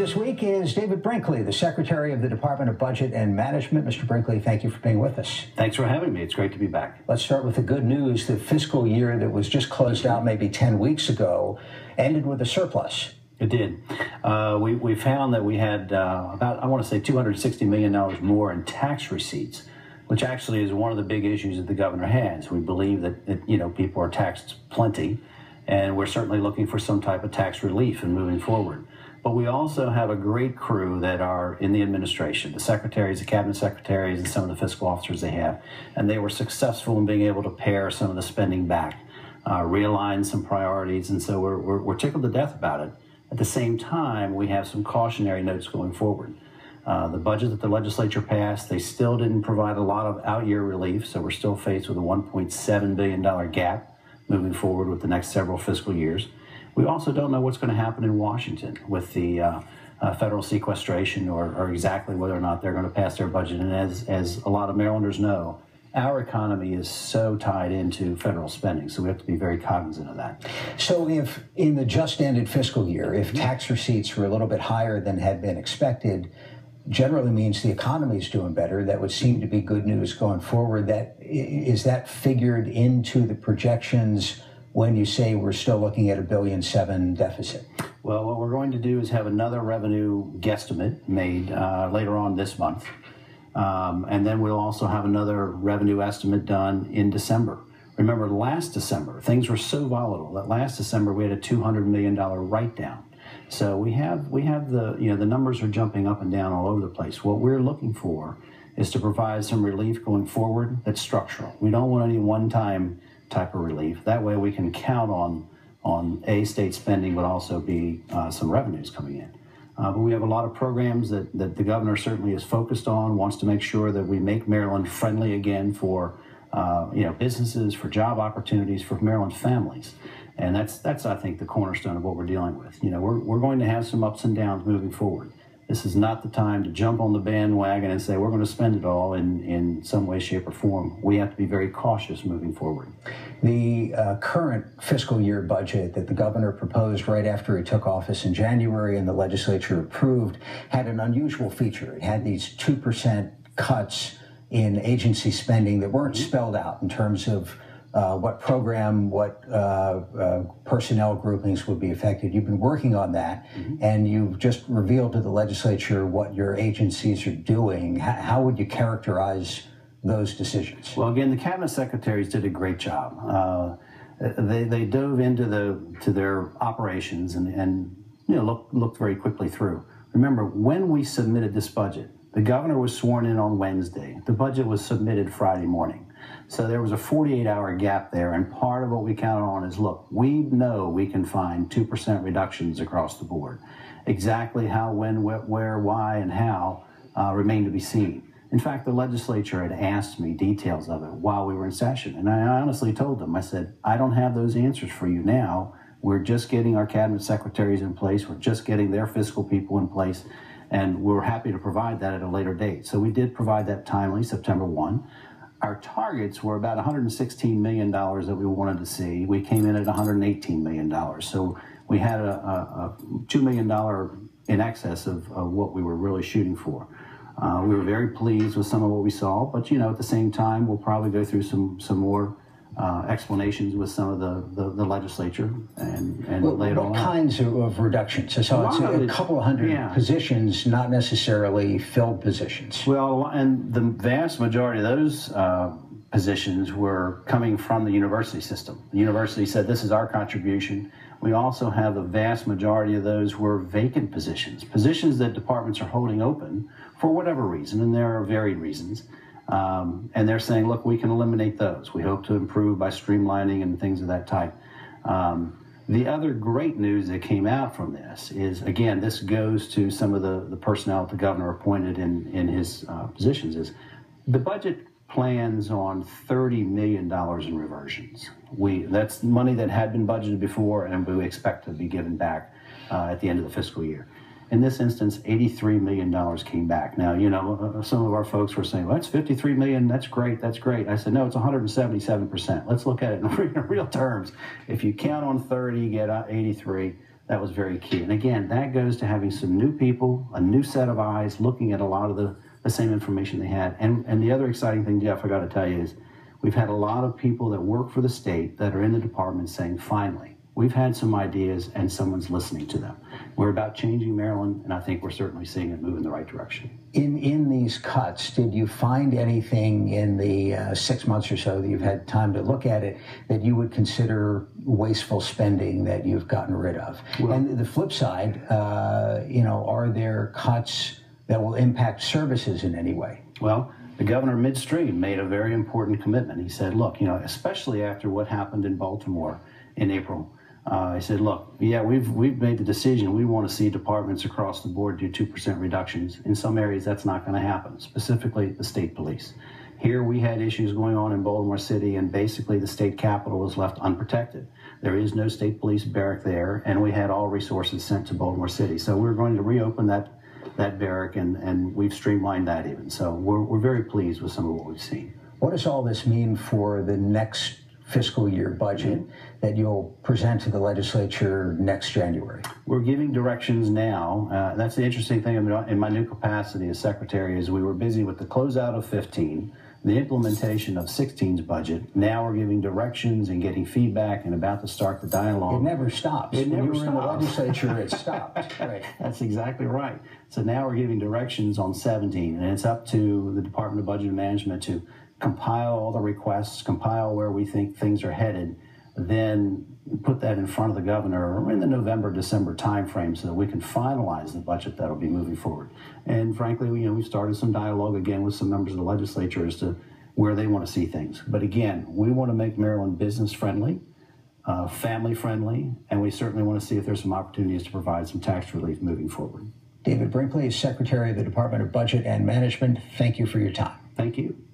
this week is David Brinkley, the Secretary of the Department of Budget and Management. Mr. Brinkley, thank you for being with us. Thanks for having me. It's great to be back. Let's start with the good news. The fiscal year that was just closed out maybe 10 weeks ago ended with a surplus. It did. We found that we had about, I want to say, $260 million more in tax receipts, which actually is one of the big issues that the governor has. We believe that people are taxed plenty, and we're certainly looking for some type of tax relief in moving forward. But we also have a great crew that are in the administration, the secretaries, the cabinet secretaries, and some of the fiscal officers they have. And they were successful in being able to pare some of the spending back, realign some priorities. And so we're tickled to death about it. At the same time, we have some cautionary notes going forward. The budget that the legislature passed, they still didn't provide a lot of out-year relief. So we're still faced with a $1.7 billion gap moving forward with the next several fiscal years. We also don't know what's going to happen in Washington with the federal sequestration or exactly whether or not they're going to pass their budget. And as a lot of Marylanders know, our economy is so tied into federal spending, so we have to be very cognizant of that. So if in the just ended fiscal year, if tax receipts were a little bit higher than had been expected, generally means the economy is doing better. That would seem to be good news going forward. Is that figured into the projections when you say we're still looking at a $1.7 billion deficit? Well, what we're going to do is have another revenue guesstimate made later on this month. And then we'll also have another revenue estimate done in December. Remember, last December, things were so volatile that last December we had a $200 million write-down. So we have the numbers are jumping up and down all over the place. What we're looking for is to provide some relief going forward that's structural. We don't want any one-time type of relief. That way we can count on state spending, but also be some revenues coming in. But we have a lot of programs that the governor certainly is focused on, wants to make sure that we make Maryland friendly again for businesses, for job opportunities, for Maryland families. And that's I think the cornerstone of what we're dealing with. We're going to have some ups and downs moving forward. This is not the time to jump on the bandwagon and say we're going to spend it all in some way, shape, or form. We have to be very cautious moving forward. The current fiscal year budget that the governor proposed right after he took office in January and the legislature approved had an unusual feature. It had these 2% cuts in agency spending that weren't spelled out in terms of what program, what personnel groupings would be affected. You've been working on that, and you've just revealed to the legislature what your agencies are doing. How would you characterize those decisions? Well, again, the cabinet secretaries did a great job. They dove into their operations and looked very quickly through. Remember, when we submitted this budget, the governor was sworn in on Wednesday. The budget was submitted Friday morning. So there was a 48-hour gap there, and part of what we counted on is, look, we know we can find 2% reductions across the board. Exactly how, when, where, why, and how remain to be seen. In fact, the legislature had asked me details of it while we were in session, and I honestly told them, I said, I don't have those answers for you now. We're just getting our cabinet secretaries in place. We're just getting their fiscal people in place, and we're happy to provide that at a later date. So we did provide that timely, September 1. Our targets were about $116 million that we wanted to see. We came in at $118 million. So we had a $2 million in excess of what we were really shooting for. We were very pleased with some of what we saw, but at the same time, we'll probably go through some more explanations with some of the legislature and later on. What kinds of reductions? So it's a couple of hundred positions, not necessarily filled positions. Well, and the vast majority of those positions were coming from the university system. The university said, this is our contribution. We also have the vast majority of those were vacant positions that departments are holding open for whatever reason, and there are varied reasons. And they're saying, look, we can eliminate those. We hope to improve by streamlining and things of that type. The other great news that came out from this is, again, this goes to some of the personnel that the governor appointed in his positions, is the budget plans on $30 million in reversions. That's money that had been budgeted before, and we expect to be given back at the end of the fiscal year. In this instance, $83 million came back. Now, some of our folks were saying, well, that's $53 million, that's great, that's great. I said, no, it's 177%. Let's look at it in real terms. If you count on 30, get 83, that was very key. And again, that goes to having some new people, a new set of eyes, looking at a lot of the same information they had. And the other exciting thing, Jeff, I got to tell you is we've had a lot of people that work for the state that are in the department saying, finally, we've had some ideas and someone's listening to them. We're about changing Maryland, and I think we're certainly seeing it move in the right direction. In these cuts, did you find anything in the 6 months or so that you've had time to look at it that you would consider wasteful spending that you've gotten rid of? Well, and the flip side, are there cuts that will impact services in any way? Well, the governor midstream made a very important commitment. He said, look, especially after what happened in Baltimore in April, I said, look, yeah, we've made the decision. We want to see departments across the board do 2% reductions. In some areas, that's not going to happen, specifically the state police. Here we had issues going on in Baltimore City, and basically the state capitol was left unprotected. There is no state police barrack there, and we had all resources sent to Baltimore City. So we're going to reopen that barrack, and we've streamlined that even. So we're very pleased with some of what we've seen. What does all this mean for the next fiscal year budget that you'll present to the legislature next January? We're giving directions now. That's the interesting thing in my new capacity as secretary is we were busy with the closeout of 15, the implementation of 16's budget. Now we're giving directions and getting feedback and about to start the dialogue. It never stops. It never stops. When you were in the legislature, it stopped. Right. That's exactly right. So now we're giving directions on 17, and it's up to the Department of Budget and Management to compile all the requests, compile where we think things are headed, then put that in front of the governor in the November, December timeframe so that we can finalize the budget that'll be moving forward. And frankly, we started some dialogue again with some members of the legislature as to where they want to see things. But again, we want to make Maryland business friendly, family friendly, and we certainly want to see if there's some opportunities to provide some tax relief moving forward. David Brinkley, Secretary of the Department of Budget and Management, thank you for your time. Thank you.